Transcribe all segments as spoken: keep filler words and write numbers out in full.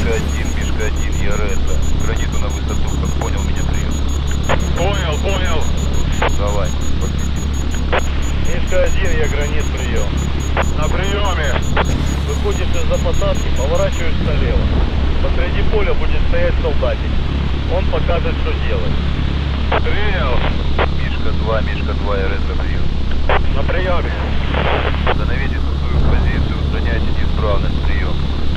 Мишка один, Мишка один, я Ретро. Граниту на высоту, как понял меня, прием. Понял, понял. Давай, Мишка один, я гранит, прием. На приеме. Выходишь из-за посадки, поворачиваешь налево. Посреди поля будет стоять солдатик. Он покажет, что делать. Принял. Мишка два, Мишка два, я Ретро, прием. На приеме. Становитесь на свою позицию, устраняйте неисправность, прием.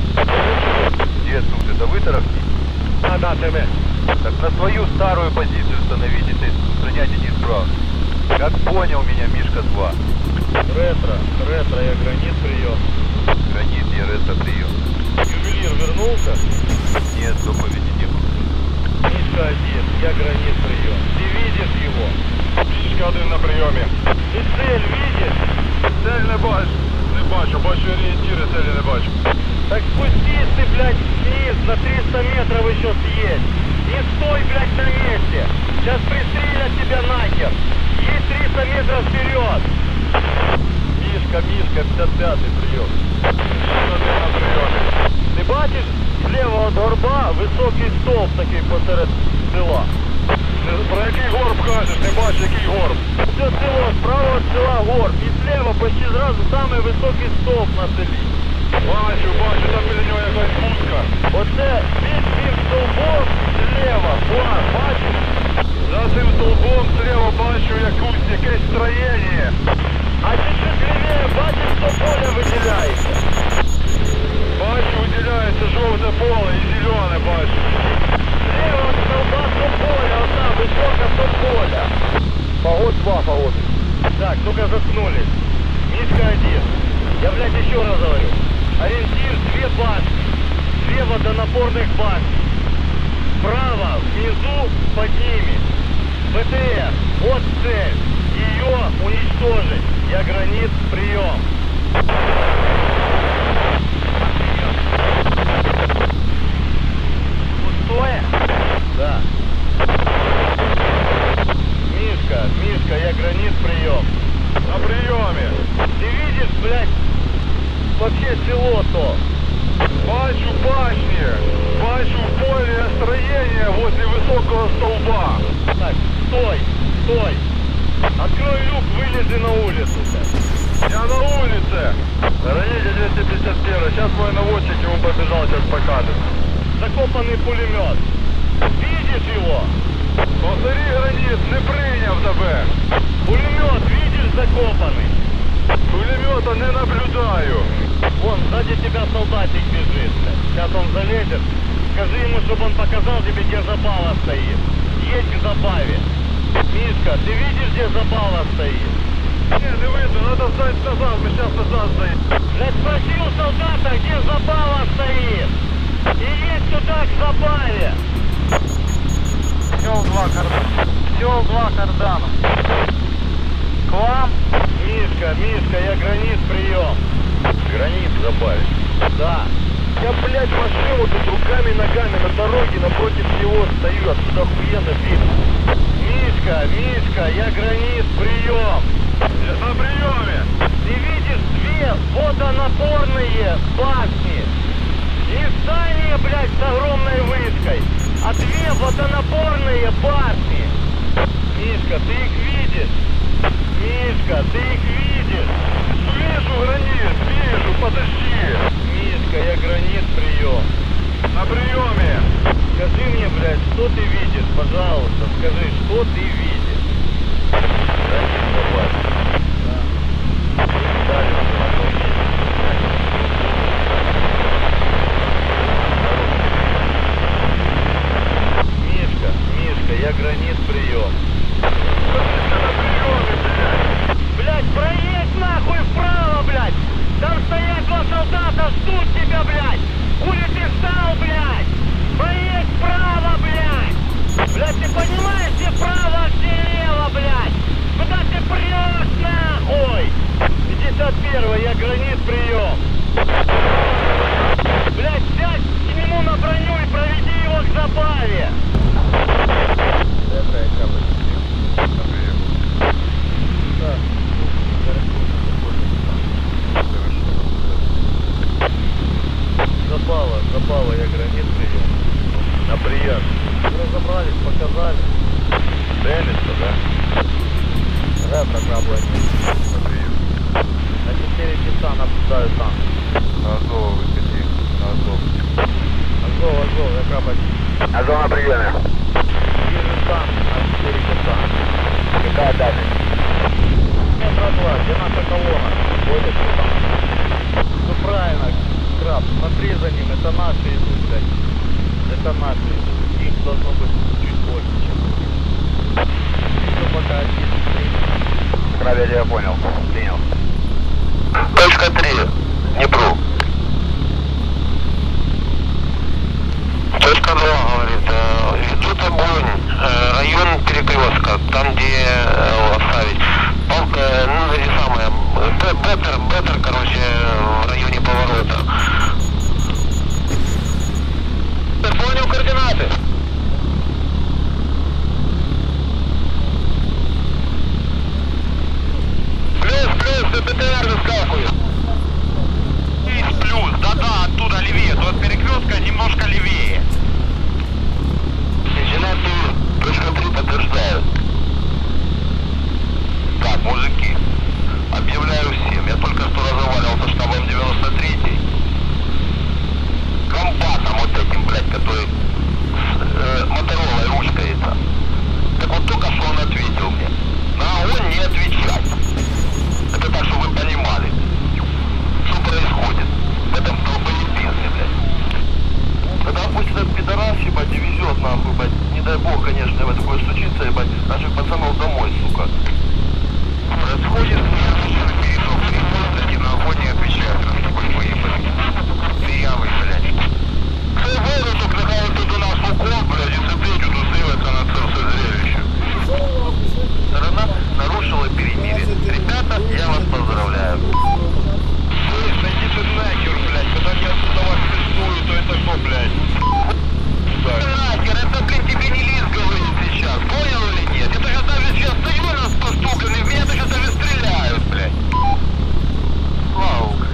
Где тут? Это вы, Тарахти? А, да, ТВ. Так на свою старую позицию становитесь, устраняйте неисправность. Как понял меня, Мишка два. Ретро, ретро, я гранит, прием. Гранит, я Ретро, прием. Ювелир вернулся? Нет, доповеди не было. Мишка один, я гранит, прием. Ты видишь его? Мишка один на приеме. Ты цель видишь? Цель не бачу. Не бачу, бачу орієнтири, целі не бачу. Так спустись ты, блядь, вниз, на триста метров еще съедь. Не стой, блядь, на месте. Сейчас пристрелят тебя нахер. Есть триста метров вперед. Мишка, Мишка, пятьдесят пятый прием. Мишка один на приеме. Ты бачишь, слева от горба високий стовп такий посеред села. Про який горб кажеш? Не бачу, який горб. Все село, справа от села горб. И слева почти сразу самый високий стовп на селі. Бачу, бачу, там біля нього якась будка. Оце під цим стовбом зліва, план, бачиш? За цим столбом слева бачу якусь, якесь строєння. А чуть-чуть лівее бачиш, що поле виділяється? Бачу, виділяється жовте поле і зелене бачу. Слева от столба то поле, вот там, высоко то поля. Погод два, погод. Так, ну-ка заткнулись. Мишка один. Я, блядь, еще раз говорю. Ориентир две башни. Две водонапорных башни. Справа, внизу, под ними. БТР. Вот цель. Ее уничтожить. Я гранит, прием. Пустое? Да. Мишка, Мишка, я гранит, прием. На приеме. Ты видишь, блядь, вообще село-то? Бачу башни. Бачу в поле строение возле высокого столба. Так, стой, стой. Открой люк, вылези на улицу. Я на улице. Граните двести пятьдесят один. Сейчас мой наводчик ему побежал, сейчас покажет. Закопанный пулемет. Видишь его? Повтори, граніт, не прийняв тебе. Пулемет, видишь, закопанный? Пулемета не наблюдаю. Вон, сзади тебя солдатик бежит. Сейчас он залезет. Скажи ему, чтобы он показал тебе, где забава стоит. Едь к забаве. Мишка, ты видишь, где забава стоит? Не, не видно, надо встать назад, мы сейчас назад стоим. Блядь, спроси у солдата, где забава стоит. И едь туда, к забаве. Сел два кардана. Сел два кардана. К вам? Мишка, Мишка, я гранит, прием. Гранит, забавить. Да. Я, блядь, машину тут руками, ногами на дороге напротив него стою, отсюда охуенно видно. Мишка, Мишка, я гранит, прием. На приеме. Ты видишь две водонапорные башни. Не здание, блядь, с огромной вышкой, а две водонапорные башни. Мишка, ты их видишь? Мишка, ты их видишь? Вижу, гранит, вижу, подожди. Мишка, я гранит, прием. На приеме. Скажи мне, блядь, что ты видишь, пожалуйста, скажи, что ты видишь? Гранит, давай. Да. Дальше, Мишка, Мишка, я гранит, прием. На приеме, блядь. Блядь, проедь нахуй вправо, блядь! Там стоят два солдата, ждут тебя, блядь! Хули ты встал, блядь! Проедь вправо, блядь! Блядь, ты понимаешь, где право, а где лево, блядь? Куда ты прешь, нахуй? стены. Вижу танк, на спереди танк. Какая дальность? Метра два, где наша колонна? Ходит вот там. Ну правильно, краб, смотри за ним, это наши идут, блядь. Это наши идут. Их должно быть чуть больше, чем их. Ну пока один, три. Крабель, я понял. Принял. Точка три. Днепру. Точка два говорит, ведут огонь, район перекрестка, там где оставить. Палка, ну, эти самые, беттер, беттер, короче, в районе поворота. Понял координаты. Плюс, плюс, БТР выскакивает. Плюс, да-да, оттуда левее, то от перекрестка немножко левее. Инженер точка три подтверждают. Так, мужики, объявляю всем, я только что разговаривал со штабом девяносто третий. Комбатом вот этим, блядь, который с э, моторолой ручкается. Так вот только что он ответил мне. На огонь не отвечать. Это так, чтобы вы понимали, что происходит в этом долбоебенстве, блядь. Когда пусть этот пидорас, ебать, и везет нахуй, ебать. Не дай бог, конечно, ебать, такое случится, ебать, наших пацанов домой, сука. Происходит неожиданно перешел в перепостать и на огонь не отвечает, раз такой выебали. Дырявый, блядь. Це вирусок нехай тут у нас в укол, блядь, и сидить, тут дивиться на це все зрелище. Сторона нарушила перемирие. Ребята, я вас поздравляю. Слышь, идите нахер, блядь, когда я отсюда вас пиздую, то это что, блядь? Нахер, это, блин, тебе не лист говорит сейчас, понял или нет? Это же даже сейчас стою на посту, блин, и в меня даже даже стреляют, блядь. Слава Украине.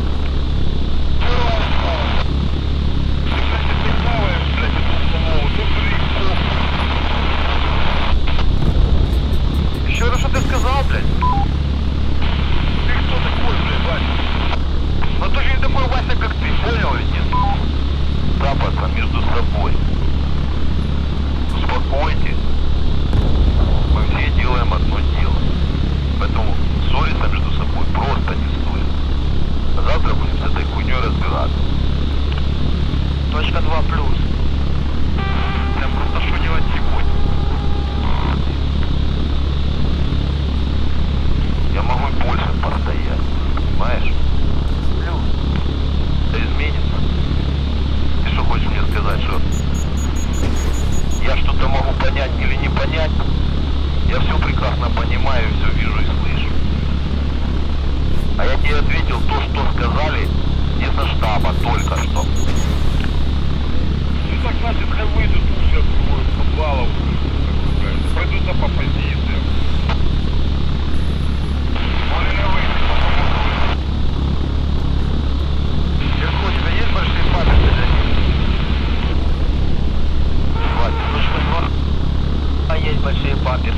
Еще раз, что ты сказал, блядь? Ты кто такой, блядь, Вася? Ну ты же не такой Вася, как ты, понял или нет? Да, пацан, между собой. Успокойтесь. Мы все делаем одно дело. Поэтому ссориться между собой просто не стоит. А завтра будем с этой хуйней разбираться. Точка два плюс. Я просто что делать сегодня? Я могу и больше постоять, понимаешь? Плюс. Это изменится. Ты что хочешь мне сказать, что я что-то могу понять или не понять? Я все прекрасно понимаю, все вижу и слышу. А я тебе ответил то, что сказали не со штаба, только что. Ну так, значит, хай выйдут уши откроют подвалов, пройдутся по позициям. Он и на выйдет, по-моему. Ирко, у тебя есть большие папицы для них? Хватит, ну что, а есть большие папицы.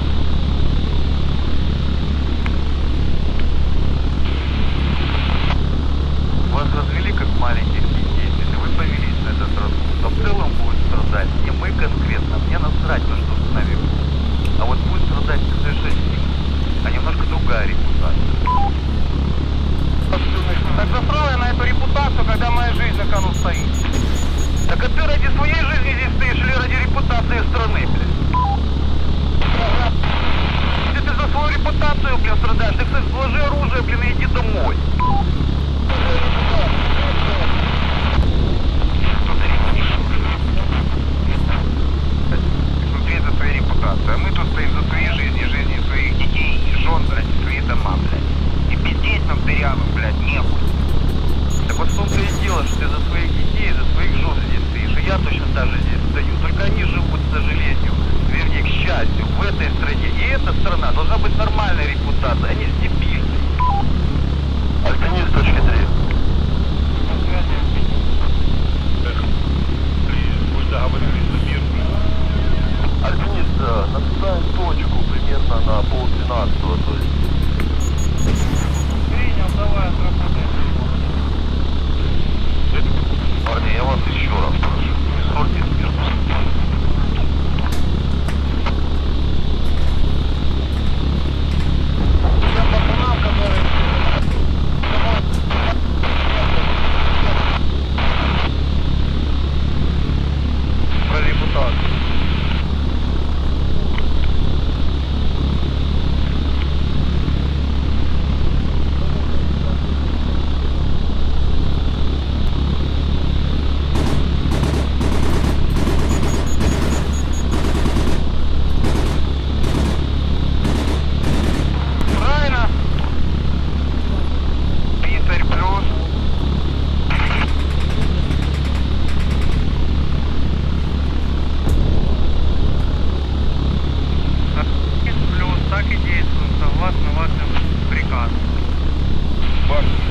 Вас развели как маленьких детей. Если вы повелись на этот раз, то в целом будет страдать не мы конкретно, мне насрать то, что с нами будет. А вот будет страдать предшественник, а немножко другая репутация. Так застрой на эту репутацию, когда моя жизнь на кону стоит. Так а ты ради своей жизни здесь стоишь или ради репутации страны, блядь? Если ты за свою репутацию, блин, страдаешь, ты, кстати, сложи оружие, блин, и иди домой. Смотри за своей репутацией, а мы тут стоим за свои жизни, жизни своих детей и жен, блядь, и свои дома, блядь. И пиздеть нам дырявым, блядь, нехуй. Так вот в том-то и дело, что ты за своих детей, за своих жен здесь стоишь, и я точно так же здесь стою. Только они живут, к сожалению, вернее, к счастью, в этой стране. И эта страна должна быть нормальной репутацией, а не с дебильной. Альпинист точка три. Пусть договорились за мир. Альпинист, наставим точку примерно на полдвенадцатого, то есть. Принял, давай, отработаем. Парни, я вас еще раз прошу, не ссорьтесь между собой. Бак.